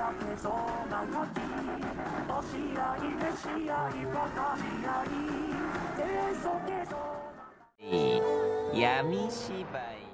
けそうな時押し合いへし合いばかり合いけそけそ闇芝居